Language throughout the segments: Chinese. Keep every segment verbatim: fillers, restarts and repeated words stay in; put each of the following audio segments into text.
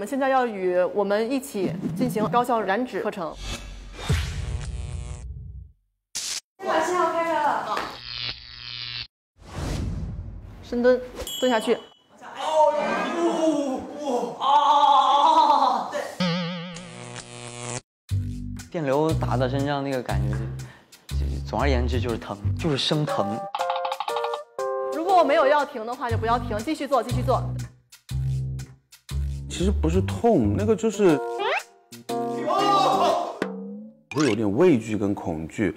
们现在要与我们一起进行高效燃脂课程。 把信号开开了。 深蹲，蹲下去。 哦哦哦！对。 电流打到身上那个感觉，总而言之就是疼，就是生疼。 如果我没有要停的话，就不要停，继续做，继续做。 其实不是痛，那个就是会有点畏惧跟恐惧。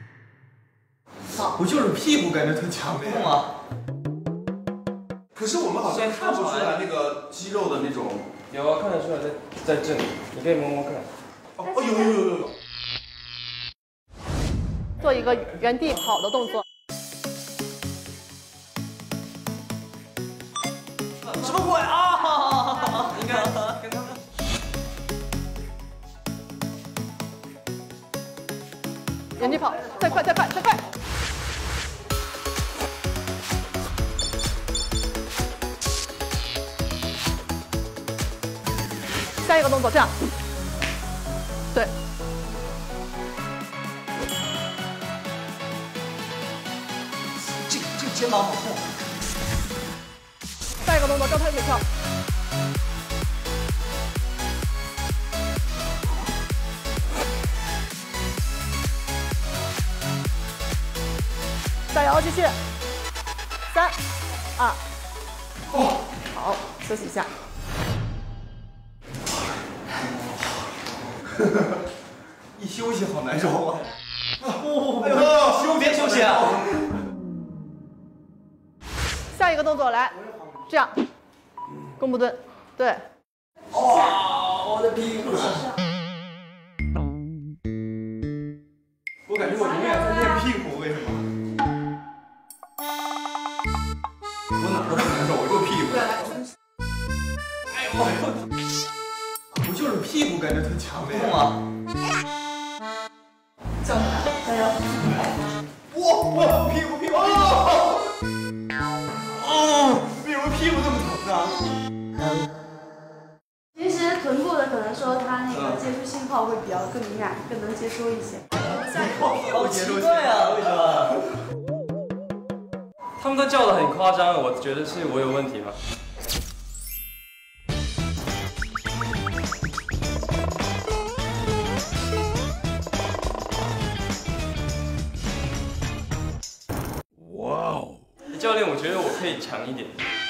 不就是屁股感觉特强烈痛啊！ 可是我们好像看不出来那个肌肉的那种。 有啊，看得出来在在这里，你可以摸摸看。 哦，有有有有有。 做一个原地跑的动作。 什么鬼啊？你看，跟他们。 原地跑，再快，再快，再快！下一个动作，这样，对。 这这个肩膀好痛。 下一个动作，高抬腿跳。加油，继续。三、二，哦，好，休息一下。 一休息好难受啊！ 哦，哎呦，休别休息啊！ 下一个动作来，这样，弓步蹲，对。 哇，我的屁股！ 我感觉我永远在练屁股，为什么？我哪都不难受，我就屁股。哎呦，不就是屁股感觉特强烈？ 痛啊！ 加油！ 哇哇，屁股屁股！哦哦，为什么屁股这么疼呢？ 其实臀部的可能说它那个接触信号会比较更敏感，更能接收一些。 好奇怪啊，为什么？ 他们都叫的很夸张，我觉得是我有问题吧。哇哦！教练，我觉得我可以强一点。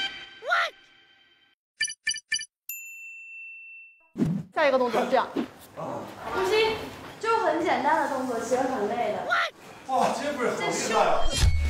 下一个动作这样。 呼吸，就很简单的动作，其实很累的。 哇，真不是好厉害啊！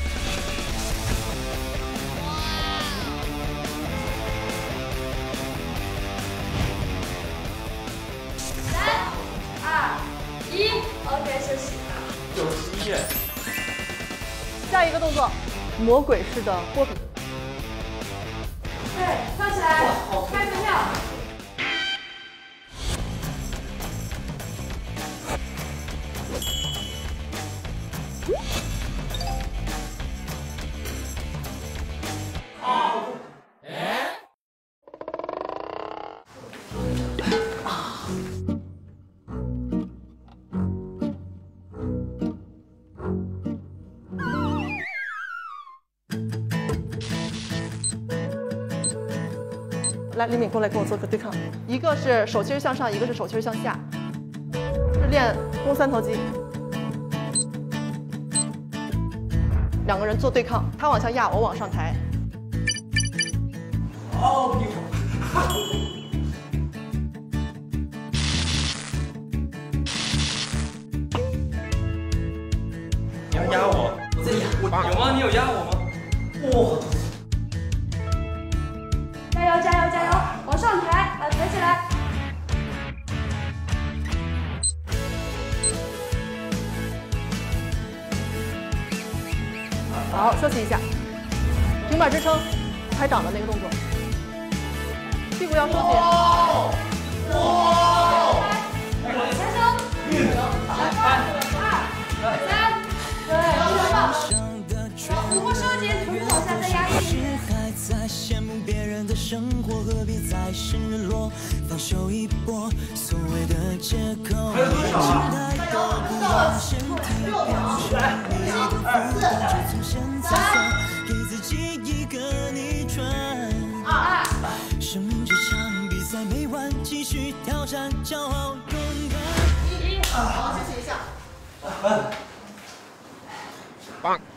三、二、一 ，OK， 休息。 九十一耶！ 下一个动作，魔鬼式的波比。 对，跳起来，开始跳。 来，李敏过来跟我做个对抗，一个是手心向上，一个是手心向下，是练肱三头肌。两个人做对抗，他往下压，我往上抬。 哦，屁股。 你要压我？ 我在压， 我有吗？你有压我吗？ 哇！ 加油加油加油！往上抬，把它抬起来。 好，休息一下，平板支撑，拍掌的那个动作，屁股要收紧。 哇！ 抬手，三、二、三，对，非常棒。臀部收紧，臀部往下再压一点。 放手一搏，所谓的借口。 还有多少啊？ 加油，到了六秒，一、二、三、给自己一个逆转。 二。 生命这场比赛没完，继续挑战，骄傲勇敢。 一。 好，休息一下。 棒。